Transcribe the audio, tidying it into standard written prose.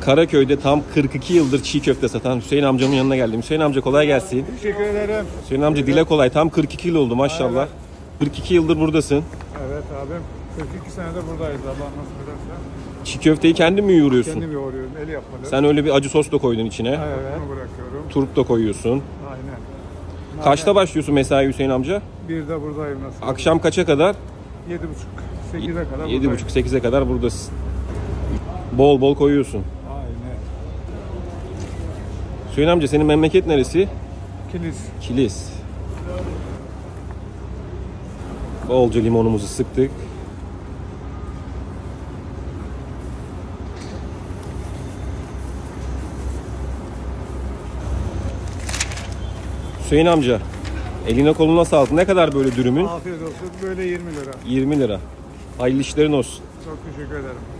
Karaköy'de tam 42 yıldır çiğ köfte satan Hüseyin amcamın yanına geldim. Hüseyin amca kolay gelsin. Teşekkür ederim. Hüseyin amca dile kolay. Tam 42 yıl oldu maşallah. Evet. 42 yıldır buradasın. Evet abim. 42 senedir buradayız Allah nasip ederse. Çiğ köfteyi kendin mi yoğuruyorsun? Kendim yoğuruyorum. El yapmalı. Sen öyle bir acı sos da koydun içine. Evet. Bunu bırakıyorum. Turp da koyuyorsun. Aynen. Kaçta başlıyorsun mesai Hüseyin amca? Bir de buradayım nasıl? Akşam kaça kadar? 7.30, 8'e kadar 7.30-8'e kadar buradasın. Bol bol koyuyorsun. Aynen. Hüseyin amca senin memleket neresi? Kilis. Kilis. Bolca limonumuzu sıktık. Hüseyin amca, eline koluna sağlık. Ne kadar böyle dürümün? Afiyet olsun. Böyle 20 lira. 20 lira. Hayırlı işlerin olsun. Çok teşekkür ederim.